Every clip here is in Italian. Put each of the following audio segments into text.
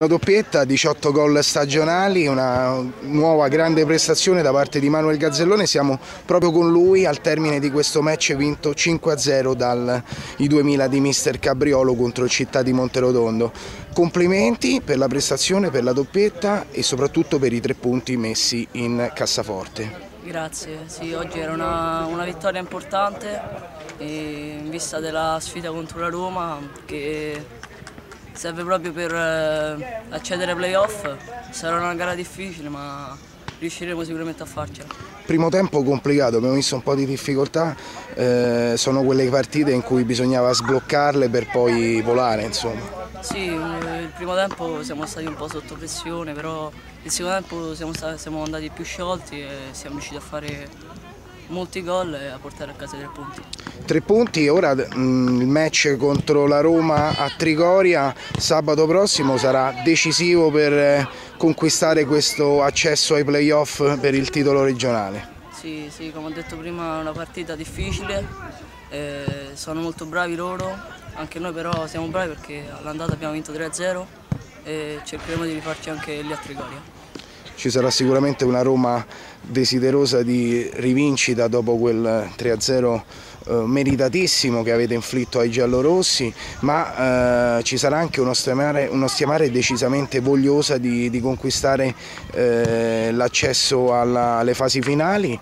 Una doppietta, 18 gol stagionali, una nuova grande prestazione da parte di Manuel Gazzellone. Siamo proprio con lui al termine di questo match vinto 5-0 dai 2000 di mister Cabriolo contro il Città di Monterotondo. Complimenti per la prestazione, per la doppietta e soprattutto per i 3 punti messi in cassaforte. Grazie, sì, oggi era una vittoria importante in vista della sfida contro la Roma che serve proprio per accedere ai playoff. Sarà una gara difficile ma riusciremo sicuramente a farcela. Primo tempo complicato, abbiamo visto un po' di difficoltà, sono quelle partite in cui bisognava sbloccarle per poi volare, insomma. Sì, il primo tempo siamo stati un po' sotto pressione, però il secondo tempo siamo andati più sciolti e siamo riusciti a fare molti gol e a portare a casa 3 punti. 3 punti, ora il match contro la Roma a Trigoria sabato prossimo sarà decisivo per conquistare questo accesso ai playoff per il titolo regionale. Sì, come ho detto prima è una partita difficile, sono molto bravi loro, anche noi però siamo bravi perché all'andata abbiamo vinto 3-0 e cercheremo di rifarci anche lì a Trigoria. Ci sarà sicuramente una Roma desiderosa di rivincita dopo quel 3-0 meritatissimo che avete inflitto ai giallorossi, ma ci sarà anche uno stiamare decisamente vogliosa di conquistare l'accesso alle fasi finali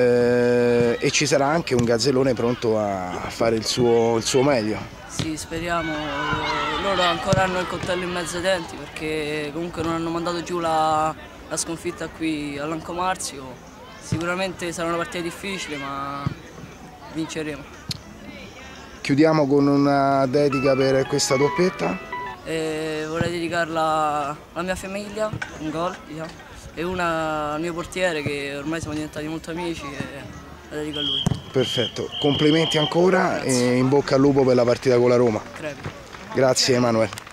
e ci sarà anche un Gazzellone pronto a fare il suo meglio. Sì, speriamo, loro ancora hanno il coltello in mezzo ai denti perché comunque non hanno mandato giù la sconfitta qui all'Ancomarzio. Sicuramente sarà una partita difficile ma vinceremo. Chiudiamo con una dedica per questa doppietta. Vorrei dedicarla alla mia famiglia, un gol, diciamo, e una al mio portiere che ormai siamo diventati molto amici e la dedico a lui. Perfetto, complimenti ancora. Grazie. E in bocca al lupo per la partita con la Roma. Crepi. Grazie Emanuele.